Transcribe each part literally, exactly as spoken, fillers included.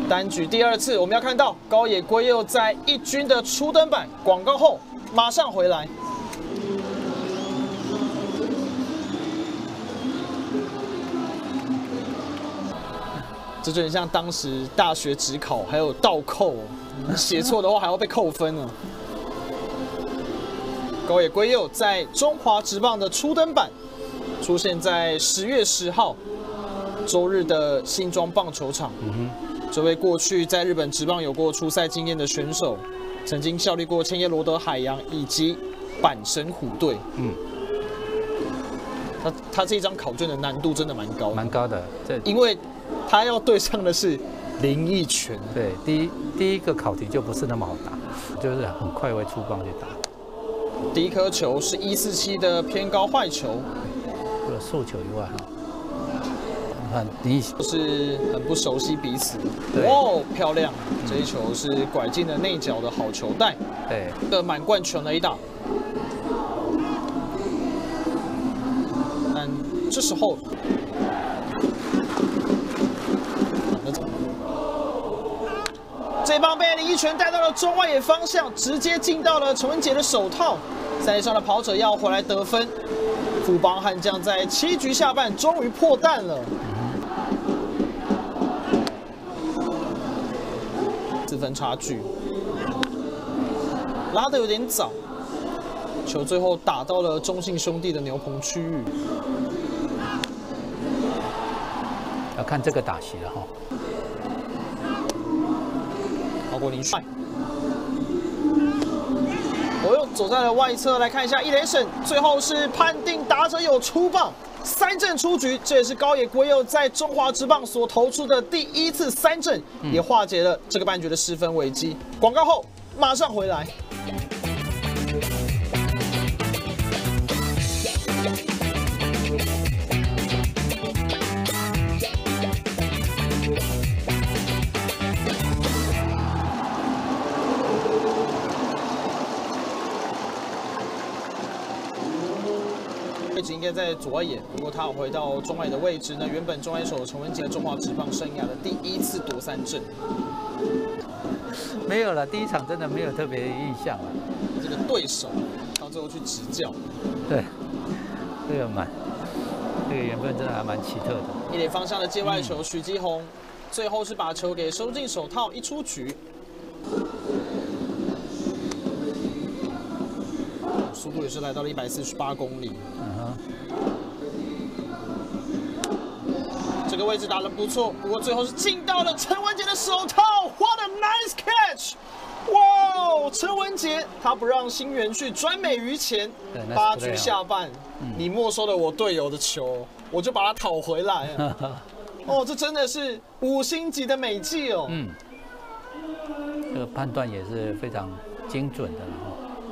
单局第二次，我们要看到高野圭佑在一军的初登板广告后，马上回来。这就很像当时大学指考还有倒扣，写错的话还要被扣分呢。高野圭佑在中华职棒的初登板，出现在十月十号周日的新庄棒球场。嗯哼，这位过去在日本职棒有过出赛经验的选手，曾经效力过千叶罗德海洋以及阪神虎队。嗯。他他这一张考卷的难度真的蛮高的， 蛮高的，这因为他要对上的是林义泉。 对，第一第一个考题就不是那么好打，就是很快会出棒去打。 第一颗球是一四七的偏高坏球， 除了速球以外，哈，很你是很不熟悉彼此。哦，漂亮！这一球是拐进了内角的好球带。 对， 的满贯全垒打。但这时候，这棒被林义泉带到了中外野方向，直接进到了陈文杰的手套。赛上的跑者要回来得分，富邦悍将在七局下半终于破蛋了。四分差距，拉得有点早，球最后打到了中信兄弟的牛棚区域。 要看这个打席了哈。 超过林帅，我又走在了外侧，来看一下一垒审，最后是判定打者有出棒，三振出局。这也是高野圭佑在中华职棒所投出的第一次三振，嗯、也化解了这个半局的失分危机。广告后马上回来。位置应该在左外野，不过他有回到中外野的位置呢。原本中外手陈文杰中华职棒生涯的第一次夺三振， 没有了。第一场真的没有特别印象了。 这个对手到最后去执教， 对，这个蛮，这个缘分真的还蛮奇特的。 一垒方向的界外球，许基宏最后是把球给收进手套，一出局。速度也是来到了一百四十八公里。嗯、这个位置打得不错，不过最后是进到了陈文杰的手套。What a nice catch！ 哇，陈文杰他不让新援去专美于前。八局下半，嗯、你没收了我队友的球，我就把它讨回来。哦，这真的是五星级的美技哦。嗯， 这个判断也是非常精准的哈。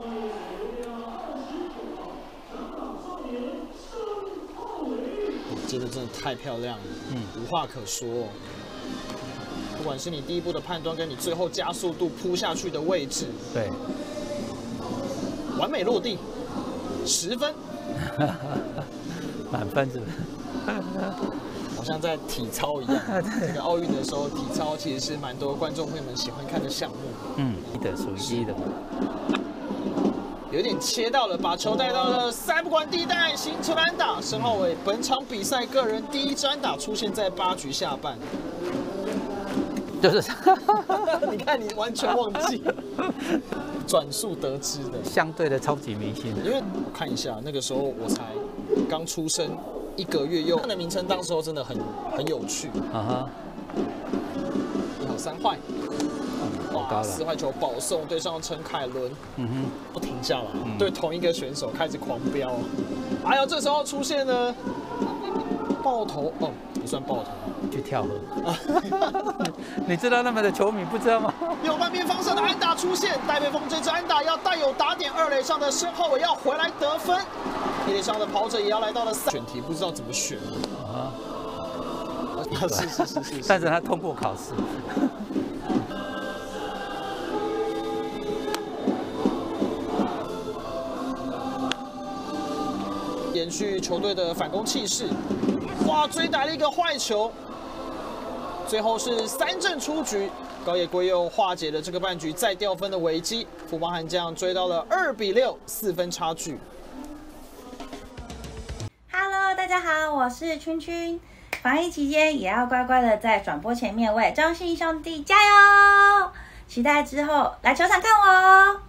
接的真的太漂亮了，嗯，无话可说。不管是你第一步的判断，跟你最后加速度扑下去的位置， 对， 完美落地，十分， 满分是不是？ 好像在体操一样。这个奥运的时候，体操其实是蛮多观众朋友们喜欢看的项目。嗯， 一的属于一的。 有点切到了，把球带到了三不管地带，形成安打。申浩伟本场比赛个人第一支安打出现在八局下半， 就是你看你完全忘记了，转述得知的， 相对的超级明星。 因为我看一下，那个时候我才刚出生一个月右，他的名称当时候真的很很有趣。啊哈，一好三坏。哇！四坏球保送对上陈凯伦，嗯哼，不停下来，嗯、对同一个选手开始狂飙。还有这时候出现了爆头，哦，不算爆头， 去跳河。你知道那么的球迷不知道吗？ 右半边方向的安打出现，戴培峰这支安打要带有打点，二垒上的申浩伟要回来得分，一垒上的跑者也要来到了三。选题不知道怎么选啊？是是是是， 但是他通过考试。 延续球队的反攻气势，哇！追打了一个坏球， 最后是三振出局，高野圭佑化解了这个半局再掉分的危机，富邦悍将追到了二比六，四分差距。 Hello， 大家好，我是君君。防疫期间也要乖乖的在转播前面为中信兄弟加油，期待之后来球场看我哦。